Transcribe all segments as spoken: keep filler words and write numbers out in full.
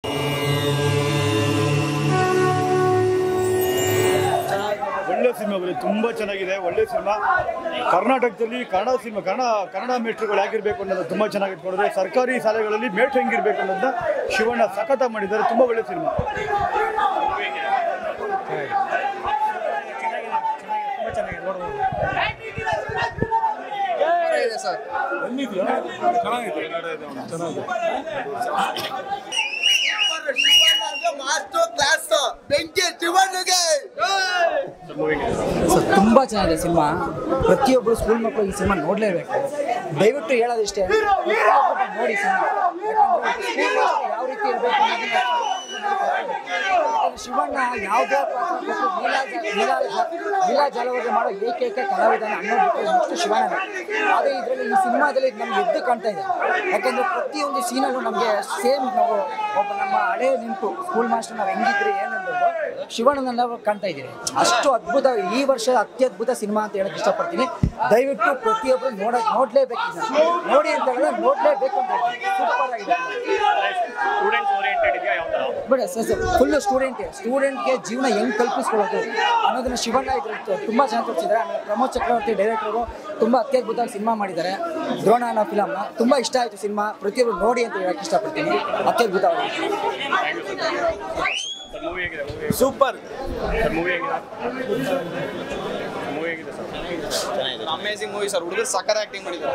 ಒಳ್ಳೆ ಸಿನಿಮಾ ಬರೀ ತುಂಬ ಚೆನ್ನಾಗಿದೆ. ಒಳ್ಳೆ ಸಿನಿಮಾ. ಕರ್ನಾಟಕದಲ್ಲಿ ಕನ್ನಡ ಸಿನಿಮಾ ಕನ್ನಡ ಕನ್ನಡ ಮೇಟ್ರುಗಳು ಹೇಗಿರಬೇಕು ಅನ್ನೋದು ತುಂಬ ಚೆನ್ನಾಗಿ ಇಟ್ಕೊಂಡಿದ್ದಾರೆ. ಸರ್ಕಾರಿ ಶಾಲೆಗಳಲ್ಲಿ ಮೇಟ್ರು ಹೆಂಗಿರಬೇಕು ಅನ್ನೋದನ್ನ ಶಿವಣ್ಣ ಸಖತ ಮಾಡಿದ್ದಾರೆ. ತುಂಬ ಒಳ್ಳೆ ಸಿನಿಮಾ. ತುಂಬಾ ಚೆನ್ನಾಗಿದೆ ಸಿನಿಮಾ. ಪ್ರತಿಯೊಬ್ಬರು ಸ್ಕೂಲ್ ಮಕ್ಕಳು ಈ ಸಿನಿಮಾ ನೋಡಲೇಬೇಕು. ದಯವಿಟ್ಟು ಹೇಳೋದಿಷ್ಟೇ, ನೋಡಿ ಸಿನಿಮಾ ಯಾವ ರೀತಿ ಇರಬೇಕು. ಶಿವಣ್ಣ ಯಾವುದೇ ಲೀಲಾ ಜಾಲವಾದ ಮಾಡೋ ಏಕೈಕ ಕಲಾವಿದನ ಅನ್ನೋದು ಶಿವಣ್ಣ. ಆದರೆ ಇದರಲ್ಲಿ ಈ ಸಿನಿಮಾದಲ್ಲಿ ನಮ್ಗೆ ಎದ್ದು ಕಾಣ್ತಾ ಇದೆ. ಯಾಕಂದ್ರೆ ಪ್ರತಿಯೊಂದು ಸೀನಲ್ಲೂ ನಮಗೆ ಸೇಮ್ ನಾವು ಒಬ್ಬ ನಮ್ಮ ಹಳೆ ನೆನಪು ಸ್ಕೂಲ್ ಮಾಸ್ಟರ್ ನಾವು ಹೆಂಗಿದ್ರಿ ಏನಂದ್ರೆ ಶಿವಣ್ಣನ ಕಾಣ್ತಾ ಇದ್ದೀರಿ. ಅಷ್ಟು ಅದ್ಭುತ, ಈ ವರ್ಷ ಅತ್ಯದ್ಭುತ ಸಿನಿಮಾ ಅಂತ ಹೇಳಕ್ ಇಷ್ಟಪಡ್ತೀನಿ. ದಯವಿಟ್ಟು ಪ್ರತಿಯೊಬ್ಬರು ನೋಡ ನೋಡ್ಲೇಬೇಕು ನೋಡಿ ಅಂತ ಹೇಳಿದ್ರೆ ನೋಡ್ಲೇಬೇಕು ಅಂತ ಸೂಪರ್ ಆಗಿದೆ. ಬಟ್ ಸರ್ ಫುಲ್ ಸ್ಟೂಡೆಂಟ್ ಸ್ಟೂಡೆಂಟ್ಗೆ ಜೀವನ ಹೆಂಗ್ ಕಲ್ಪಿಸ್ಕೊಳ್ಳೋದು ಅನ್ನೋದನ್ನ ಶಿವಣ್ಣ ಇದ್ರಲ್ಲಿ ತುಂಬಾ ಚೆನ್ನಾಗಿ ತೋರಿಸಿದ್ದಾರೆ. ಆಮೇಲೆ ಪ್ರಮೋದ್ ಚಕ್ರವರ್ತಿ ಡೈರೆಕ್ಟರು ತುಂಬಾ ಅತ್ಯದ್ಭುತವಾಗಿ ಸಿನಿಮಾ ಮಾಡಿದ್ದಾರೆ. ದ್ರೋಣ ಅನ್ನೋ ಫಿಲಮ್ ತುಂಬಾ ಇಷ್ಟ ಆಯ್ತು ಸಿನಿಮಾ. ಪ್ರತಿಯೊಬ್ಬರು ನೋಡಿ ಅಂತ ಹೇಳಕ್ ಇಷ್ಟಪಡ್ತೀನಿ. ಅತ್ಯದ್ಭುತವಾಗಿ ಸೂಪರ್ ಅಮೇಜಿಂಗ್ ಮೂವಿ ಸರ್. ಹುಡುಗರು ಸಕ್ಕರ್ ಆಕ್ಟಿಂಗ್ ಮಾಡಿದ್ದಾರೆ.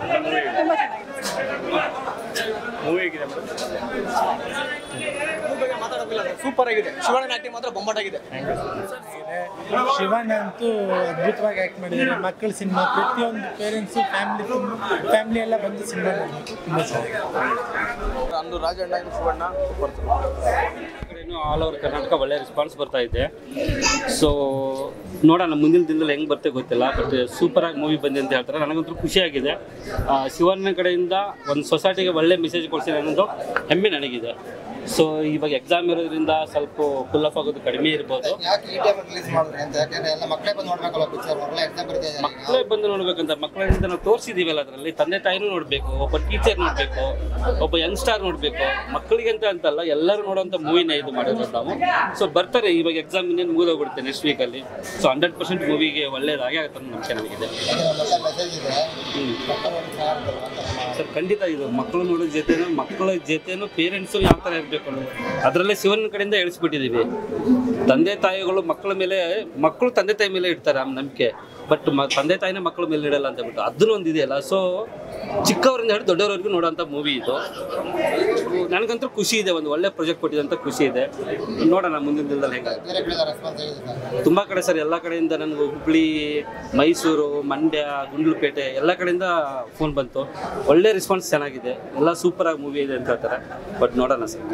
ಮಾತಾಡೋದಿಲ್ಲ, ಸೂಪರ್ ಆಗಿದೆ. ಶಿವಣ್ಣ ಆಕ್ಟಿಂಗ್ ಮಾತ್ರ ಬೊಂಬಾಟಾಗಿದೆ. ಶಿವಣ್ಣ ಅಂತೂ ಅದ್ಭುತವಾಗಿ ಆಕ್ಟ್ ಮಾಡಿದ್ದಾರೆ. ಮಕ್ಕಳ ಸಿನಿಮಾ ಪ್ರತಿಯೊಂದು ಪೇರೆಂಟ್ಸು ಫ್ಯಾಮಿಲಿ ಫ್ಯಾಮಿಲಿ ಎಲ್ಲ ಬಂದು ಸಿನಿಮಾ ತುಂಬ ಚೆನ್ನಾಗಿದೆ. ಅಂದು ರಾಜಣ್ಣ ಶಿವಣ್ಣ ಆಲ್ ಓವರ್ ಕರ್ನಾಟಕ ಒಳ್ಳೆ ರೆಸ್ಪಾನ್ಸ್ ಬರ್ತಾ ಇದೆ. ಸೊ ನೋಡೋಣ ಮುಂದಿನ ದಿನದಲ್ಲಿ ಹೆಂಗೆ ಬರ್ತೇ ಗೊತ್ತಿಲ್ಲ. ಬಟ್ ಸೂಪರಾಗಿ ಮೂವಿ ಬಂದಿದೆ ಅಂತ ಹೇಳ್ತಾರೆ. ನನಗಂತೂ ಖುಷಿಯಾಗಿದೆ. ಶಿವಣ್ಣ ಕಡೆಯಿಂದ ಒಂದು ಸೊಸೈಟಿಗೆ ಒಳ್ಳೆ ಮೆಸೇಜ್ ಕೊಡ್ತೀನಿ ಅನ್ನೋದು ಹೆಮ್ಮೆ ನನಗಿದೆ. ಸೊ ಇವಾಗ ಎಕ್ಸಾಮ್ ಇರೋದ್ರಿಂದ ಸ್ವಲ್ಪ ಫುಲ್ ಆಫ್ ಆಗೋದು ಕಡಿಮೆ ಇರ್ಬೋದು. ಮಕ್ಕಳೇ ಬಂದು ನೋಡ್ಬೇಕಂತ ಮಕ್ಕಳಿಂದ ನಾವು ತೋರಿಸಿದೀವಲ್ಲ, ಅದರಲ್ಲಿ ತಂದೆ ತಾಯಿನೂ ನೋಡಬೇಕು, ಒಬ್ಬ ಟೀಚರ್ ನೋಡಬೇಕು, ಒಬ್ಬ ಯಂಗ್ಸ್ಟಾರ್ ನೋಡಬೇಕು. ಮಕ್ಕಳಿಗೆ ಅಂತ ಅಂತಲ್ಲ, ಎಲ್ಲರೂ ನೋಡೋಂಥ ಮೂವಿನ ಇದು ಮಾಡಿರೋದು ನಾವು. ಸೊ ಬರ್ತಾರೆ ಇವಾಗ ಎಕ್ಸಾಮ್ ಇನ್ನೇನು ಮುಗಿದೋಗ್ಬಿಡುತ್ತೆ ನೆಕ್ಸ್ಟ್ ವೀಕಲ್ಲಿ. ಸೊ ಹಂಡ್ರೆಡ್ ಪರ್ಸೆಂಟ್ ಮೂವಿಗೆ ಒಳ್ಳೇದಾಗಿ ಆಗುತ್ತೆ ಅನ್ನೋ ನಂಬಿಕೆ ನನಗಿದೆ. ಸರ್ ಖಂಡಿತ ಇದು ಮಕ್ಕಳು ನೋಡೋ ಜೊತೆನೂ ಮಕ್ಕಳ ಜೊತೆನೂ ಪೇರೆಂಟ್ಸು ಯಾವ ಥರ ಇರಬೇಕು ಅನ್ನೋದು ಅದರಲ್ಲೇ ಶಿವನ ಕಡೆಯಿಂದ ಹೇಳಿಸ್ಬಿಟ್ಟಿದ್ದೀವಿ. ತಂದೆ ತಾಯಿಗಳು ಮಕ್ಕಳ ಮೇಲೆ, ಮಕ್ಕಳು ತಂದೆ ತಾಯಿ ಮೇಲೆ ಇಡ್ತಾರೆ ಆ ನಂಬಿಕೆ. ಬಟ್ ಮ ತಂದೆ ತಾಯಿನೇ ಮಕ್ಕಳ ಮೇಲೆ ಇಡಲ್ಲ ಅಂತ ಬಿಟ್ಟು ಅದನ್ನು ಒಂದು ಇದೆಯಲ್ಲ. ಸೊ ಚಿಕ್ಕವರಿಂದ ಹಿಡಿದು ದೊಡ್ಡವರೆಗೂ ನೋಡೋಂಥ ಮೂವಿ ಇದು. ನನಗಂತೂ ಖುಷಿ ಇದೆ. ಒಂದು ಒಳ್ಳೆ ಪ್ರಾಜೆಕ್ಟ್ ಕೊಟ್ಟಿದೆ ಅಂತ ಖುಷಿ ಇದೆ. ನೋಡೋಣ ಮುಂದಿನ ದಿನದಲ್ಲಿ ಹೇಗಾಗುತ್ತೆ. ತುಂಬ ಕಡೆ ಸರ್, ಎಲ್ಲ ಕಡೆಯಿಂದ ನನಗೆ ಹುಬ್ಳಿ, ಮೈಸೂರು, ಮಂಡ್ಯ, ಗುಂಡ್ಲುಪೇಟೆ ಎಲ್ಲ ಕಡೆಯಿಂದ ಫೋನ್ ಬಂತು. ಒಳ್ಳೆ ರೆಸ್ಪಾನ್ಸ್ ಚೆನ್ನಾಗಿದೆ. ಎಲ್ಲ ಸೂಪರಾಗಿ ಮೂವಿ ಇದೆ ಅಂತ ಹೇಳ್ತಾರೆ. ಬಟ್ ನೋಡೋಣ ಸರ್.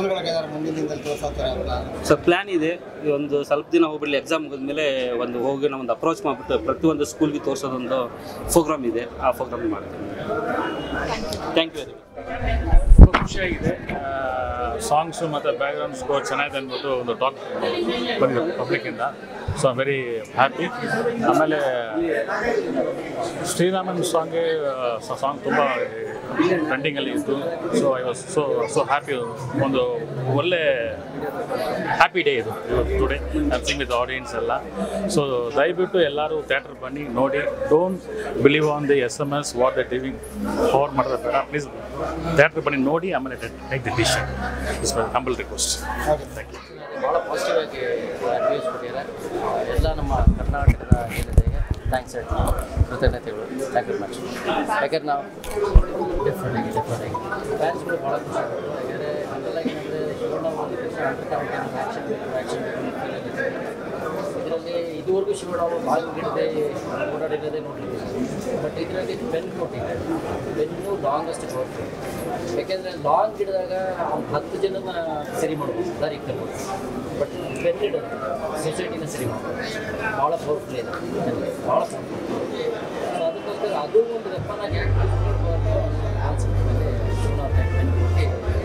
ಸರ್ ಪ್ಲ್ಯಾನ್ ಇದೆ. ಒಂದು ಸ್ವಲ್ಪ ದಿನ ಹೋಗ್ಬಿಡಲಿ, ಎಕ್ಸಾಮ್ ಮುಗಿದ್ಮೇಲೆ ಒಂದು ಹೋಗಿ ನಾವು ಒಂದು ಅಪ್ರೋಚ್ ಮಾಡಿಬಿಟ್ಟು ಪ್ರತಿಯೊಂದು ಸ್ಕೂಲ್ಗೆ ತೋರಿಸೋದೊಂದು ಪ್ರೋಗ್ರಾಮ್ ಇದೆ. ಆ ಪ್ರೋಗ್ರಾಮ್ ಮಾಡ್ತೀನಿ. Thank you very much. ತುಂಬ ಖುಷಿಯಾಗಿದೆ. ಸಾಂಗ್ಸು ಮತ್ತು ಬ್ಯಾಕ್ಗ್ರೌಂಡ್ ಸ್ಕೋರ್ ಚೆನ್ನಾಗಿದೆ ಅಂದ್ಬಿಟ್ಟು ಒಂದು ಟಾಕ್ ಬಂದಿದೆ ಪಬ್ಲಿಕ್ಕಿಂದ. So I very happy. ಆಮೇಲೆ ಶ್ರೀರಾಮನ್ ಸಾಂಗ್ಗೆ ಸಾಂಗ್ ತುಂಬ ಟ್ರೆಂಡಿಂಗಲ್ಲಿ ಇತ್ತು. So I was so so happy. ಒಂದು ಒಳ್ಳೆ ಹ್ಯಾಪಿ ಡೇ ಇದು today. I sing with audience ಎಲ್ಲ. ಸೊ ದಯವಿಟ್ಟು ಎಲ್ಲರೂ ಥಿಯೇಟರ್ ಬನ್ನಿ ನೋಡಿ. Don't believe on the S M S what the tweeting forward ಮಾಡೋದು ಬೇಡ. ಪ್ಲೀಸ್ ಥಿಯೇಟರ್ ಬನ್ನಿ ನೋಡಿ, ಆಮೇಲೆ take the decision. It's my humble request. Thank you. ಭಾಳ ಪಾಸಿಟಿವ್ ಆಗಿ ರಿವ್ಯೂಸ್ ಕೊಟ್ಟಿದ್ದಾರೆ. ಎಲ್ಲ ನಮ್ಮ ಕರ್ನಾಟಕದ ಜನತೆಗೆ ಥ್ಯಾಂಕ್ಸ್ ಹೇಳ್ತೀನಿ, ಕೃತಜ್ಞತೆಗಳು. Thank you much. ಯಾಕಂದ್ರೆ ನಾವು ಡಿಫ್ರೆಂಟ್ ಆಗಿ ಡಿಫ್ರೆಂಟ್ ಆಗಿ ಫ್ಯಾನ್ಸ್ಗಳು ಭಾಳ ಖುಷಿ ಪಡ್ತಾರೆ. ಅದೆಲ್ಲಾಗಿ ಏನಂದರೆ ಶಿವಣ್ಣ ಆ್ಯಕ್ಷನ್ ಆ್ಯಕ್ಷನ್ ಇದರಲ್ಲಿ ಇದುವರೆಗೂ ಶಿವಣ್ಣ ಅವರು ಭಾಳ ಗಿಡದೆ ಓಡಾಡಿರೋದೇ ನೋಡಿದ್ದೀವಿ. ಬಟ್ ಇದರಲ್ಲಿ ಪೆನ್ ಕೊಟ್ಟಿದೆ. ಪೆನ್ನು ಲಾಂಗೆಸ್ಟ್ ಕೊಡ್ತೀವಿ. ಯಾಕೆಂದರೆ ಲಾಂಗ್ ಹಿಡಿದಾಗ ಒಂದು ಹತ್ತು ಜನನ ಸರಿ ಮಾಡ್ಬೋದು, ದಾರಿಗೆ ತರ್ಬೋದು. ಬಟ್ ಪೆನ್ ಹಿಡೋದು ಸೊಸೈಟಿನ ಸರಿ ಮಾಡ್ಬೋದು. ಭಾಳ ಪವರ್ಫುಲ್ ಇದೆ, ಭಾಳ ಪವರ್ಫುಲ್. ಸೊ ಅದಕ್ಕೋಸ್ಕರ ಅದು ಒಂದು ವೆಪನ್ನಾಗಿ ಕಾನ್ಸೆಪ್ಟ್ ಮೇಲೆ ಶಿವಣ್ಣ ಪೆನ್ ಕೊಟ್ಟು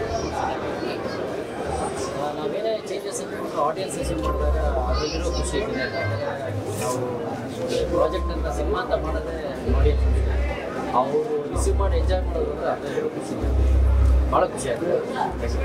ನಾವೇನೇ ಚೇಂಜಸ್ ಅಂತ ಆಡಿಯನ್ಸ್ ರಿಸೀವ್ ಮಾಡಿದಾಗ ಅದರಲ್ಲಿರೋ ಖುಷಿ ಇದೆ. ನಾವು ಪ್ರಾಜೆಕ್ಟ್ ಅಂತ ಸಿನಿಮಾ ಅಂತ ಮಾಡೋದೇ ಆಡಿಯನ್ಸ್ ಅವರು ರಿಸೀವ್ ಮಾಡಿ ಎಂಜಾಯ್ ಮಾಡೋದು ಅಂದರೆ ಅದರಲ್ಲಿರೋ ಖುಷಿ ಭಾಳ ಖುಷಿ ಆಗುತ್ತೆ.